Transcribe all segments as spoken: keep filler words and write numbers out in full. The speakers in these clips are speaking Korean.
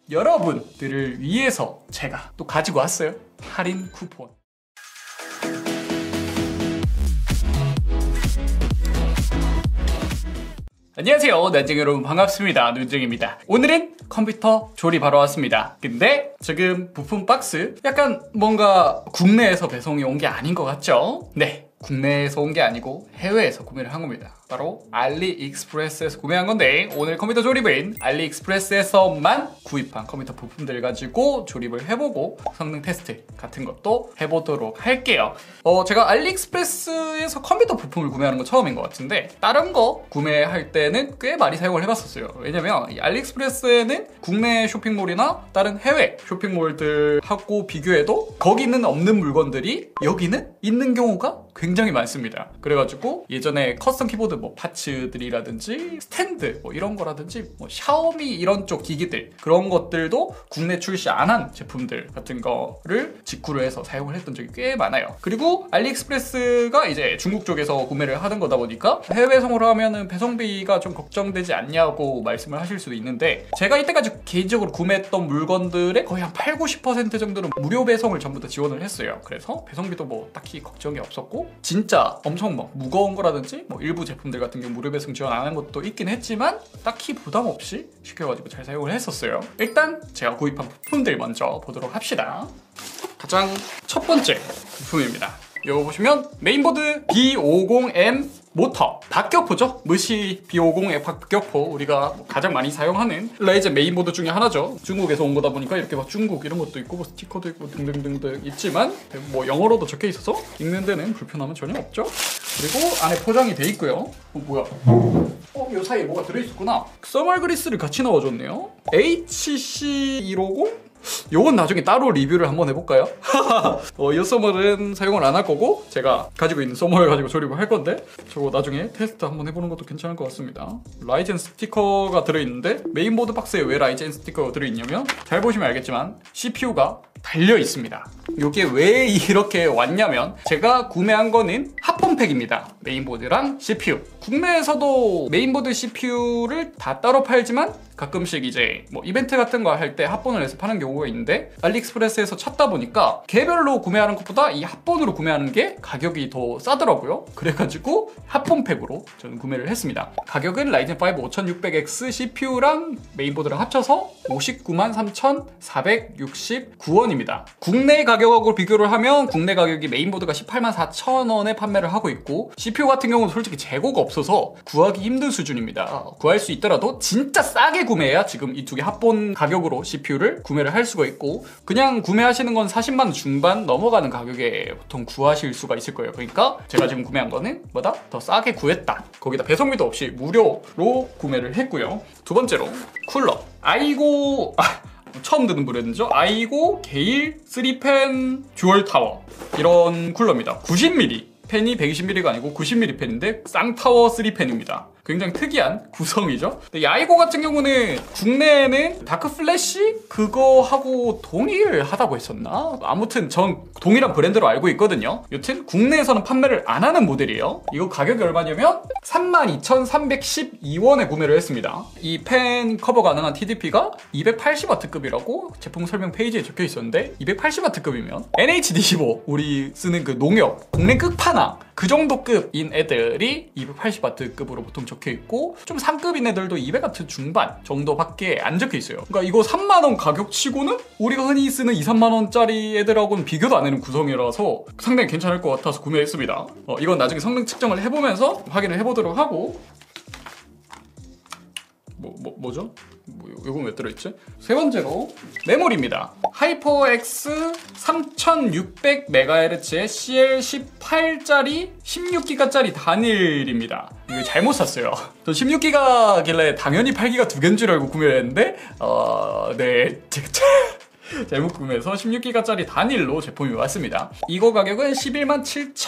여러분들을 위해서 제가 또 가지고 왔어요. 할인 쿠폰. 안녕하세요, 난쟁이 여러분, 반갑습니다. 눈쟁입니다. 오늘은 컴퓨터 조립하러 왔습니다. 근데 지금 부품 박스 약간 뭔가 국내에서 배송이 온 게 아닌 것 같죠? 네, 국내에서 온 게 아니고 해외에서 구매를 한 겁니다. 바로 알리익스프레스에서 구매한 건데, 오늘 컴퓨터 조립은 알리익스프레스에서만 구입한 컴퓨터 부품들 가지고 조립을 해보고 성능 테스트 같은 것도 해보도록 할게요. 어, 제가 알리익스프레스에서 컴퓨터 부품을 구매하는 건 처음인 것 같은데, 다른 거 구매할 때는 꽤 많이 사용을 해봤었어요. 왜냐면 이 알리익스프레스에는 국내 쇼핑몰이나 다른 해외 쇼핑몰들하고 비교해도 거기는 없는 물건들이 여기는 있는 경우가 굉장히 많습니다. 그래가지고 예전에 커스텀 키보드 뭐 파츠들이라든지 스탠드 뭐 이런 거라든지 뭐 샤오미 이런 쪽 기기들, 그런 것들도 국내 출시 안 한 제품들 같은 거를 직구를 해서 사용을 했던 적이 꽤 많아요. 그리고 알리익스프레스가 이제 중국 쪽에서 구매를 하는 거다 보니까 해외송으로 하면은 배송비가 좀 걱정되지 않냐고 말씀을 하실 수도 있는데, 제가 이때까지 개인적으로 구매했던 물건들의 거의 한 팔, 구십 퍼센트 정도는 무료 배송을 전부 다 지원을 했어요. 그래서 배송비도 뭐 딱히 걱정이 없었고, 진짜 엄청 막 무거운 거라든지 뭐 일부 제품들 같은 경우 무료 배송 지원 안 하는 것도 있긴 했지만 딱히 부담 없이 시켜가지고 잘 사용을 했었어요. 일단 제가 구입한 부품들 먼저 보도록 합시다. 가장 첫 번째 부품입니다. 이거 보시면 메인보드 비 오십 엠 모터 박격포죠. 무시 비 오십의 박격포, 우리가 가장 많이 사용하는 라이젠 메인보드 중에 하나죠. 중국에서 온 거다 보니까 이렇게 막 중국 이런 것도 있고 뭐 스티커도 있고 등등등등 있지만 뭐 영어로도 적혀 있어서 읽는 데는 불편함은 전혀 없죠. 그리고 안에 포장이 돼 있고요. 어, 뭐야? 어, 이 사이에 뭐가 들어있었구나. 써멀 그리스를 같이 넣어줬네요. 에이치 씨 백오십? 요건 나중에 따로 리뷰를 한번 해볼까요? 어, 이 써멀은 사용을 안 할 거고, 제가 가지고 있는 써멀 가지고 조립을 할 건데, 저거 나중에 테스트 한번 해보는 것도 괜찮을 것 같습니다. 라이젠 스티커가 들어있는데, 메인보드 박스에 왜 라이젠 스티커가 들어있냐면, 잘 보시면 알겠지만 씨피유가 달려 있습니다. 이게 왜 이렇게 왔냐면, 제가 구매한 거는 합본팩입니다. 메인보드랑 씨피유. 국내에서도 메인보드 씨피유를 다 따로 팔지만 가끔씩 이제 뭐 이벤트 같은 거 할 때 합본을 해서 파는 경우가 있는데, 알리익스프레스에서 찾다 보니까 개별로 구매하는 것보다 이 합본으로 구매하는 게 가격이 더 싸더라고요. 그래가지고 합본팩으로 저는 구매를 했습니다. 가격은 라이젠 오 오천육백 엑스 씨피유랑 메인보드랑 합쳐서 오십구만 삼천사백육십구 원입니다. 국내 가격하고 비교를 하면 국내 가격이 메인보드가 십팔만 사천 원에 판매를 하고 있고, 씨피유 같은 경우는 솔직히 재고가 없어서 구하기 힘든 수준입니다. 구할 수 있더라도 진짜 싸게 구매해야 지금 이 두 개 합본 가격으로 씨피유를 구매를 할 수가 있고, 그냥 구매하시는 건 사십만 원 중반 넘어가는 가격에 보통 구하실 수가 있을 거예요. 그러니까 제가 지금 구매한 거는 뭐다? 더 싸게 구했다. 거기다 배송비도 없이 무료로 구매를 했고요. 두 번째로 쿨러. 아이고... 아, 처음 듣는 브랜드죠. 아이고 게일 삼 펜 듀얼 타워, 이런 쿨러입니다. 구십 밀리미터 펜이 백이십 밀리미터가 아니고 구십 밀리미터 펜인데 쌍타워 삼 펜입니다. 굉장히 특이한 구성이죠. 근데 이 아이고 같은 경우는 국내에는 다크 플래시 그거하고 동일하다고 했었나? 아무튼 전 동일한 브랜드로 알고 있거든요. 여튼 국내에서는 판매를 안 하는 모델이에요. 이거 가격이 얼마냐면 삼만 이천삼백십이 원에 구매를 했습니다. 이 펜 커버 가능한 티디피가 이백팔십 와트급이라고 제품 설명 페이지에 적혀 있었는데, 이백팔십 와트급이면 엔에이치디 십오, 우리 쓰는 그 농협 국내 끝판왕 그 정도 급인 애들이 이백팔십 와트급으로 보통 적혀 있고, 좀 상급인 애들도 이백 와트 중반 정도밖에 안 적혀 있어요. 그러니까 이거 삼만 원 가격 치고는 우리가 흔히 쓰는 이, 삼만 원짜리 애들하고는 비교도 안 되는 구성이라서 상당히 괜찮을 것 같아서 구매했습니다. 어, 이건 나중에 성능 측정을 해보면서 확인을 해보도록 하고, 뭐, 뭐, 뭐죠? 뭐, 이건 왜 들어있지? 세 번째로 메모리입니다. 하이퍼엑스 삼천육백 메가헤르츠의 씨엘 십팔짜리 십육 기가짜리 단일입니다. 이거 잘못 샀어요. 저 십육 기가길래 당연히 팔 기가 두 개인 줄 알고 구매를 했는데, 어... 네... 잘못 구매해서 십육 기가짜리 단일로 제품이 왔습니다. 이거 가격은 십일만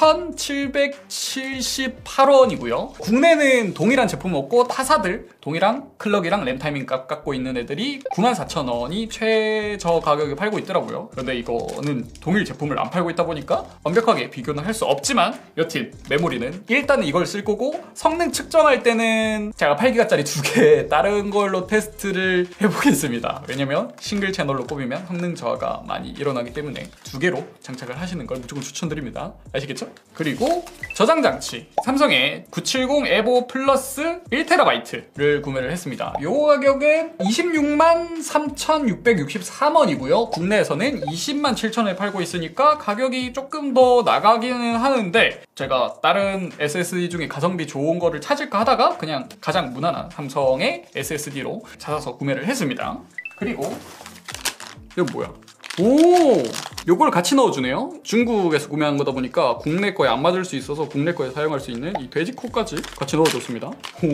칠천칠백칠십팔 원이고요. 국내는 동일한 제품 없고 타사들 동일한 클럭이랑 램 타이밍 값 갖고 있는 애들이 구만 사천 원이 최저 가격에 팔고 있더라고요. 그런데 이거는 동일 제품을 안 팔고 있다 보니까 완벽하게 비교는 할 수 없지만 여튼 메모리는 일단은 이걸 쓸 거고, 성능 측정할 때는 제가 팔 기가짜리 두 개 다른 걸로 테스트를 해보겠습니다. 왜냐면 싱글 채널로 꼽으면 성능 저하가 많이 일어나기 때문에 두 개로 장착을 하시는 걸 무조건 추천드립니다. 아시겠죠? 그리고 저장 장치, 삼성의 구백칠십 에보 플러스 일 테라바이트를 구매를 했습니다. 요 가격은 이십육만 삼천육백육십삼 원이고요. 국내에서는 이십만 칠천 원에 팔고 있으니까 가격이 조금 더 나가기는 하는데, 제가 다른 에스에스디 중에 가성비 좋은 거를 찾을까 하다가 그냥 가장 무난한 삼성의 에스에스디로 찾아서 구매를 했습니다. 그리고 이거 뭐야? 오! 요걸 같이 넣어주네요. 중국에서 구매한 거다 보니까 국내 거에 안 맞을 수 있어서 국내 거에 사용할 수 있는 이 돼지코까지 같이 넣어줬습니다.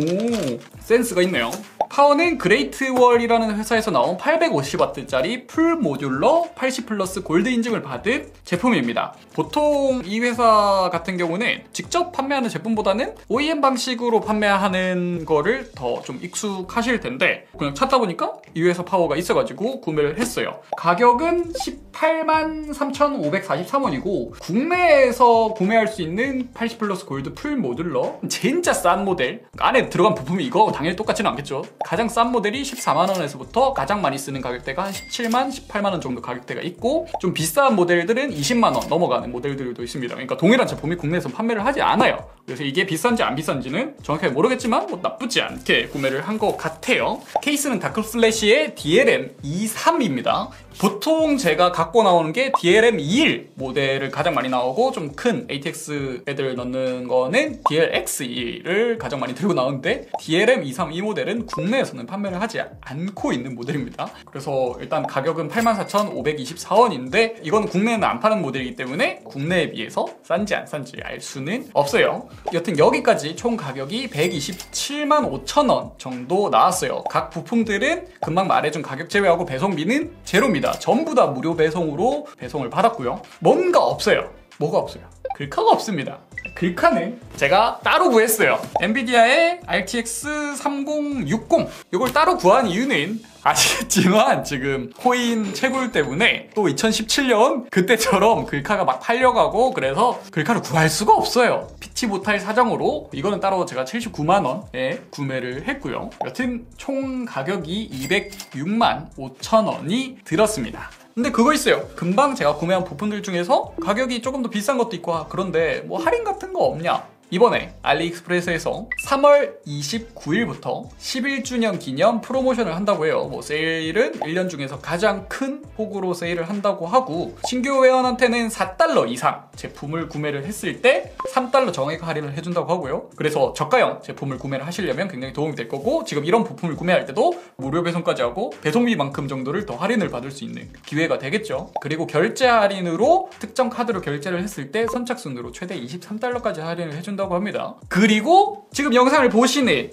오! 센스가 있네요. 파워는 그레이트월이라는 회사에서 나온 팔백오십 와트짜리 풀 모듈러 팔십 플러스 골드 인증을 받은 제품입니다. 보통 이 회사 같은 경우는 직접 판매하는 제품보다는 오이엠 방식으로 판매하는 거를 더 좀 익숙하실 텐데, 그냥 찾다 보니까 이 회사 파워가 있어가지고 구매를 했어요. 가격은 십팔만 삼천오백사십삼 원이고 국내에서 구매할 수 있는 팔십 플러스 골드 풀 모듈러 진짜 싼 모델, 안에 들어간 부품이 이거 당연히 똑같지는 않겠죠. 가장 싼 모델이 십사만 원에서부터 가장 많이 쓰는 가격대가 한 십칠만, 십팔만 원 정도 가격대가 있고, 좀 비싼 모델들은 이십만 원 넘어가는 모델들도 있습니다. 그러니까 동일한 제품이 국내에서 판매를 하지 않아요. 그래서 이게 비싼지 안 비싼지는 정확하게 모르겠지만 뭐 나쁘지 않게 구매를 한 것 같아요. 케이스는 다크플래시의 디엘엠 이십삼입니다. 보통 제가 갖고 나오는 게 디엘엠 이십일 모델을 가장 많이 나오고, 좀 큰 에이티엑스 애들 넣는 거는 디엘엑스 이십일을 가장 많이 들고 나오는데, 디엘엠 이십삼 이 모델은 국내에서는 판매를 하지 않고 있는 모델입니다. 그래서 일단 가격은 팔만 사천오백이십사 원인데 이건 국내에는 안 파는 모델이기 때문에 국내에 비해서 싼지 안 싼지 알 수는 없어요. 여튼 여기까지 총 가격이 백이십칠만 오천 원 정도 나왔어요. 각 부품들은 금방 말해준 가격 제외하고 배송비는 제로입니다. 전부 다 무료 배송으로 배송을 받았고요. 뭔가 없어요. 뭐가 없어요? 글카가 없습니다. 글카는 제가 따로 구했어요. 엔비디아의 알티엑스 삼공육십, 이걸 따로 구한 이유는 아시겠지만 지금 코인 채굴 때문에 또 이천십칠 년 그때처럼 글카가 막 팔려가고, 그래서 글카를 구할 수가 없어요. 피치 못할 사정으로 이거는 따로 제가 칠십구만 원에 구매를 했고요. 여튼 총 가격이 이백육만 오천 원이 들었습니다. 근데 그거 있어요. 금방 제가 구매한 부품들 중에서 가격이 조금 더 비싼 것도 있고, 그런데 뭐 할인 같은 거 없냐? 이번에 알리익스프레스에서 삼월 이십구일부터 십일 주년 기념 프로모션을 한다고 해요. 뭐 세일은 일 년 중에서 가장 큰 폭으로 세일을 한다고 하고, 신규 회원한테는 사 달러 이상 제품을 구매를 했을 때 삼 달러 정액 할인을 해준다고 하고요. 그래서 저가형 제품을 구매를 하시려면 굉장히 도움이 될 거고, 지금 이런 부품을 구매할 때도 무료 배송까지 하고 배송비만큼 정도를 더 할인을 받을 수 있는 기회가 되겠죠. 그리고 결제 할인으로 특정 카드로 결제를 했을 때 선착순으로 최대 이십삼 달러까지 할인을 해준다고 합니다. 그리고 지금 영상을 보시는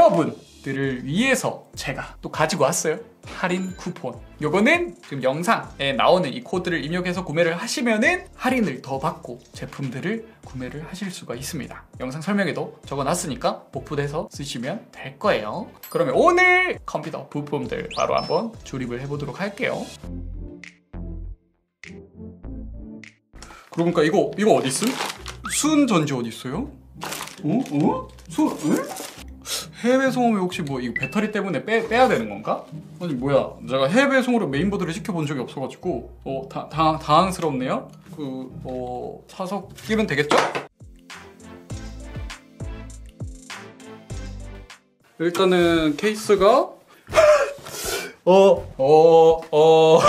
여러분들을 위해서 제가 또 가지고 왔어요. 할인 쿠폰. 요거는 지금 영상에 나오는 이 코드를 입력해서 구매를 하시면은 할인을 더 받고 제품들을 구매를 하실 수가 있습니다. 영상 설명에도 적어놨으니까 복붙해서 쓰시면 될 거예요. 그러면 오늘 컴퓨터 부품들 바로 한번 조립을 해보도록 할게요. 그러니까 이거 이거 어디 있음? 순 전지 어디 있어요? 어? 어? 순? 응? 해외 배송하면 혹시 뭐 이 배터리 때문에 빼, 빼야 되는 건가? 아니 뭐야, 제가 해외 배송으로 메인보드를 시켜본 적이 없어가지고 어 다, 다, 당황스럽네요. 그 어 사서 끼면 되겠죠? 일단은 케이스가 어 어 어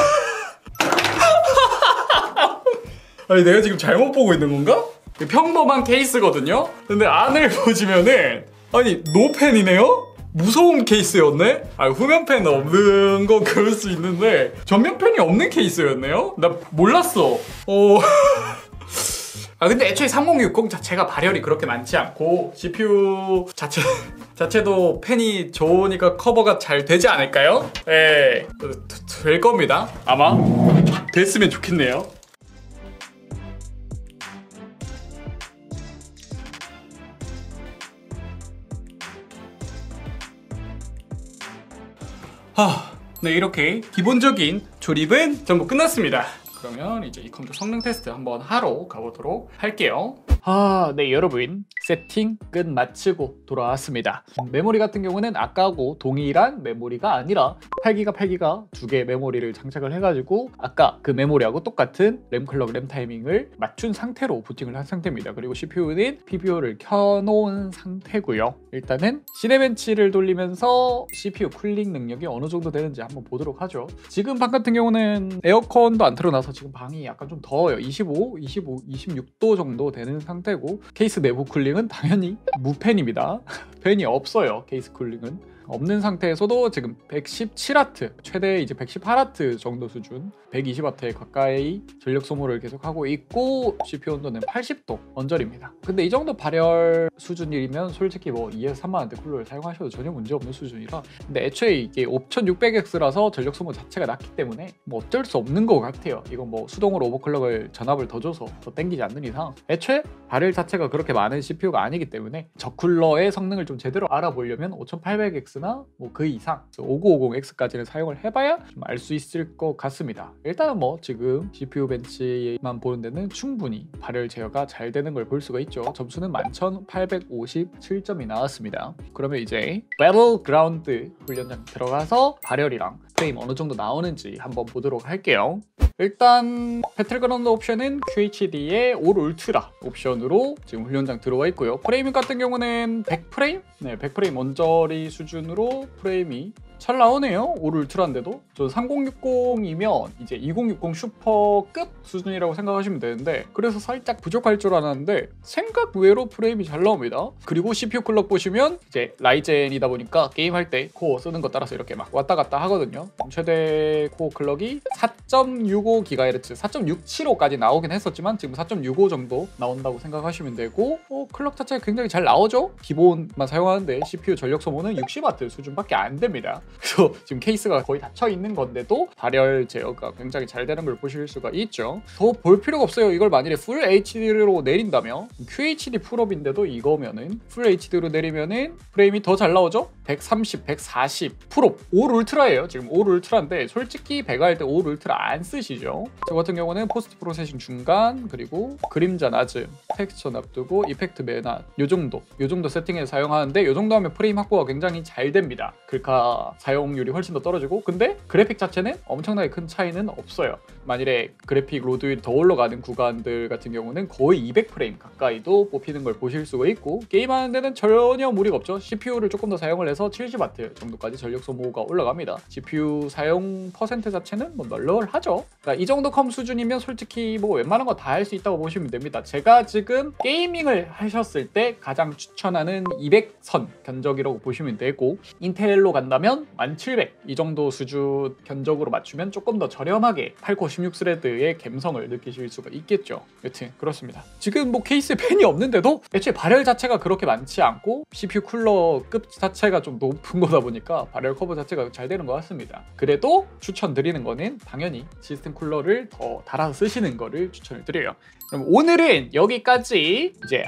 아니 내가 지금 잘못 보고 있는 건가? 평범한 케이스거든요? 근데 안을 보시면은 아니 노펜이네요? 무서운 케이스였네? 아 후면펜 없는 건 그럴 수 있는데 전면펜이 없는 케이스였네요? 나 몰랐어. 어... 아 근데 애초에 삼공육십 자체가 발열이 그렇게 많지 않고 씨피유 자체 자체도 펜이 좋으니까 커버가 잘 되지 않을까요? 예. 될 겁니다. 아마 됐으면 좋겠네요. 하, 네, 이렇게 기본적인 조립은 전부 끝났습니다. 그러면 이제 이 컴퓨터 성능 테스트 한번 하러 가보도록 할게요. 아, 네, 여러분 세팅 끝 마치고 돌아왔습니다. 메모리 같은 경우는 아까하고 동일한 메모리가 아니라 팔 기가 팔 기가 두 개의 메모리를 장착을 해가지고 아까 그 메모리하고 똑같은 램 클럭, 램 타이밍을 맞춘 상태로 부팅을 한 상태입니다. 그리고 씨피유는 피비오를 켜놓은 상태고요. 일단은 시네벤치를 돌리면서 씨피유 쿨링 능력이 어느 정도 되는지 한번 보도록 하죠. 지금 방 같은 경우는 에어컨도 안 틀어놔서 지금 방이 약간 좀 더워요. 이십오, 이십오, 이십육 도 정도 되는 상태고 케이스 내부 쿨링은 당연히 무팬입니다. 팬이 없어요. 케이스 쿨링은 없는 상태에서도 지금 백십칠 와트, 최대 이제 백십팔 와트 정도 수준, 백이십 와트에 가까이 전력 소모를 계속하고 있고 씨피유 온도는 팔십 도 언저리입니다. 근데 이 정도 발열 수준이면 솔직히 뭐 이에서 삼만 원대 쿨러를 사용하셔도 전혀 문제없는 수준이라, 근데 애초에 이게 오천육백 엑스라서 전력 소모 자체가 낮기 때문에 뭐 어쩔 수 없는 것 같아요. 이건 뭐 수동으로 오버클럭을 전압을 더 줘서 더 땡기지 않는 이상 애초에 발열 자체가 그렇게 많은 씨피유가 아니기 때문에 저 쿨러의 성능을 좀 제대로 알아보려면 오천팔백 엑스 나 뭐 그 이상 오구오공 엑스까지는 사용을 해봐야 좀 알 수 있을 것 같습니다. 일단은 뭐 지금 씨피유 벤치만 보는 데는 충분히 발열 제어가 잘 되는 걸 볼 수가 있죠. 점수는 만 천팔백오십칠 점이 나왔습니다. 그러면 이제 배틀그라운드 훈련장 들어가서 발열이랑 프레임 어느 정도 나오는지 한번 보도록 할게요. 일단 배틀그라운드 옵션은 큐에이치디의 올 울트라 옵션으로 지금 훈련장 들어와 있고요. 프레임 같은 경우는 백 프레임? 네, 백 프레임 언저리 수준으로 프레임이 잘 나오네요. 올 울트라인데도. 저 삼공육공이면 이제 이공육공 슈퍼급 수준이라고 생각하시면 되는데, 그래서 살짝 부족할 줄 알았는데 생각 외로 프레임이 잘 나옵니다. 그리고 씨피유 클럭 보시면 이제 라이젠이다 보니까 게임할 때 코어 쓰는 거 따라서 이렇게 막 왔다 갔다 하거든요. 최대 코어 클럭이 사 점 육오 기가헤르츠, 사 점 육칠오까지 나오긴 했었지만 지금 사 점 육오 정도 나온다고 생각하시면 되고, 어, 클럭 자체가 굉장히 잘 나오죠. 기본만 사용하는데 씨피유 전력 소모는 육십 와트 수준밖에 안 됩니다. 그래서 지금 케이스가 거의 닫혀 있는 건데도 발열 제어가 굉장히 잘 되는 걸 보실 수가 있죠. 더 볼 필요가 없어요. 이걸 만일에 풀 에이치디로 내린다면, 큐에이치디 풀업인데도 이거면은 풀 에이치디로 내리면은 프레임이 더 잘 나오죠. 백삼십, 백사십 풀업 올 울트라예요. 지금 올 울트라인데 솔직히 배가 할 때 올 울트라 안 쓰시죠. 저 같은 경우는 포스트 프로세싱 중간, 그리고 그림자 낮음, 텍스처 납두고 이펙트 매낮 요 정도 요 정도 세팅해서 사용하는데, 요 정도 하면 프레임 확보가 굉장히 잘 됩니다. 글카 사용률이 훨씬 더 떨어지고, 근데 그래픽 자체는 엄청나게 큰 차이는 없어요. 만일에 그래픽 로드율이 더 올라가는 구간들 같은 경우는 거의 이백 프레임 가까이도 뽑히는 걸 보실 수가 있고, 게임하는 데는 전혀 무리가 없죠. 씨피유를 조금 더 사용을 해서 칠십 와트 정도까지 전력 소모가 올라갑니다. 지피유 사용 퍼센트 자체는 뭐 널널하죠. 그러니까 이 정도 컴 수준이면 솔직히 뭐 웬만한 거 다 할 수 있다고 보시면 됩니다. 제가 지금 게이밍을 하셨을 때 가장 추천하는 이백 선 견적이라고 보시면 되고, 인텔로 간다면 만 칠백 이 정도 수준 견적으로 맞추면 조금 더 저렴하게 팔 코어 십육 스레드의 감성을 느끼실 수가 있겠죠. 여튼 그렇습니다. 지금 뭐 케이스에 팬이 없는데도 애초에 발열 자체가 그렇게 많지 않고 씨피유 쿨러급 자체가 좀 높은 거다 보니까 발열 커버 자체가 잘 되는 것 같습니다. 그래도 추천드리는 거는 당연히 시스템 쿨러를 더 달아서 쓰시는 거를 추천을 드려요. 그럼 오늘은 여기까지 이제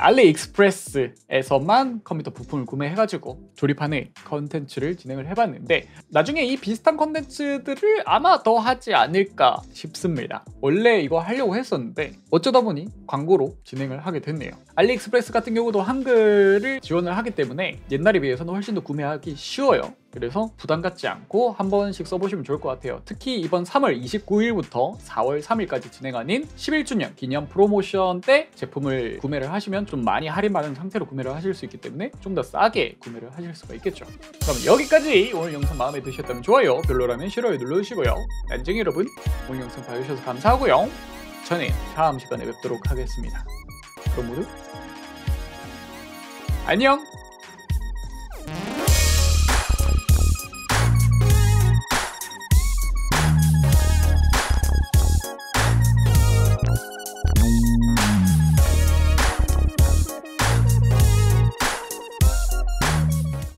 알리익스프레스에서만 컴퓨터 부품을 구매해가지고 조립하는 컨텐츠를 진행을 해봤는데, 나중에 이 비슷한 컨텐츠들을 아마 더 하지 않을까 싶습니다. 원래 이거 하려고 했었는데 어쩌다 보니 광고로 진행을 하게 됐네요. 알리익스프레스 같은 경우도 한글을 지원을 하기 때문에 옛날에 비해서는 훨씬 더 구매하기 쉬워요. 그래서 부담 갖지 않고 한 번씩 써보시면 좋을 것 같아요. 특히 이번 삼월 이십구일부터 사월 삼일까지 진행하는 십일 주년 기념 프로모션 때 제품을 구매를 하시면 좀 많이 할인받은 상태로 구매를 하실 수 있기 때문에 좀 더 싸게 구매를 하실 수가 있겠죠. 그럼 여기까지 오늘 영상 마음에 드셨다면 좋아요, 별로라면 싫어요 눌러주시고요. 난쟁이 여러분, 오늘 영상 봐주셔서 감사하고요. 저는 다음 시간에 뵙도록 하겠습니다. 그럼 모두 안녕!